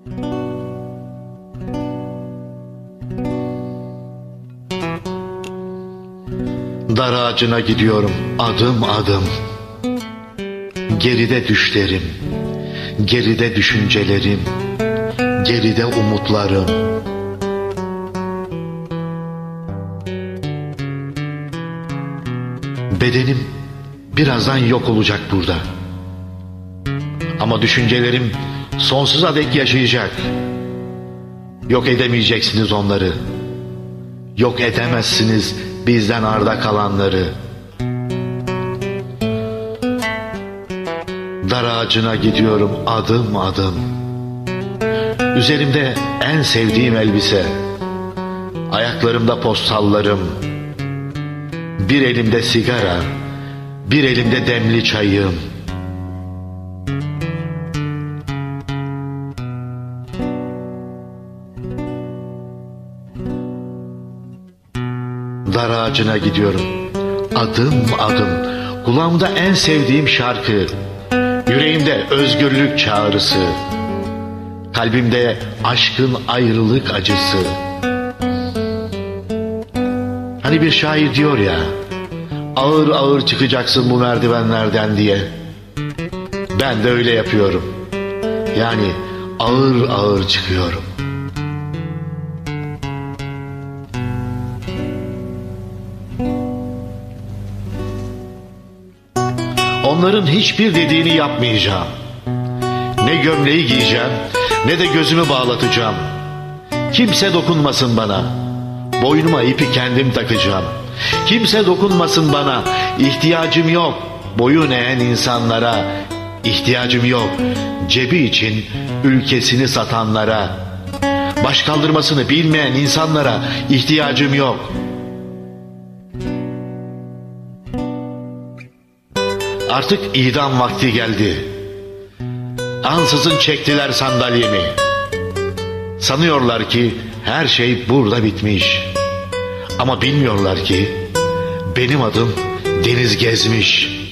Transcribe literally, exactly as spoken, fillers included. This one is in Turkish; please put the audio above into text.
Dar ağacına gidiyorum adım adım. Geride düşlerim, geride düşüncelerim, geride umutlarım. Bedenim birazdan yok olacak burada. Ama düşüncelerim sonsuza dek yaşayacak. Yok edemeyeceksiniz onları. Yok edemezsiniz bizden arda kalanları. Dar ağacına gidiyorum adım adım. Üzerimde en sevdiğim elbise, ayaklarımda postallarım, bir elimde sigara, bir elimde demli çayım. Dar ağacına gidiyorum adım adım. Kulağımda en sevdiğim şarkı, yüreğimde özgürlük çağrısı, kalbimde aşkın ayrılık acısı. Hani bir şair diyor ya, ağır ağır çıkacaksın bu merdivenlerden diye. Ben de öyle yapıyorum. Yani ağır ağır çıkıyorum. Onların hiçbir dediğini yapmayacağım. Ne gömleği giyeceğim, ne de gözümü bağlatacağım. Kimse dokunmasın bana. Boynuma ipi kendim takacağım. Kimse dokunmasın bana. İhtiyacım yok boyun eğen insanlara. İhtiyacım yok cebi için ülkesini satanlara. Baş kaldırmasını bilmeyen insanlara ihtiyacım yok. Artık idam vakti geldi. Ansızın çektiler sandalyemi. Sanıyorlar ki her şey burada bitmiş. Ama bilmiyorlar ki benim adım Deniz Gezmiş.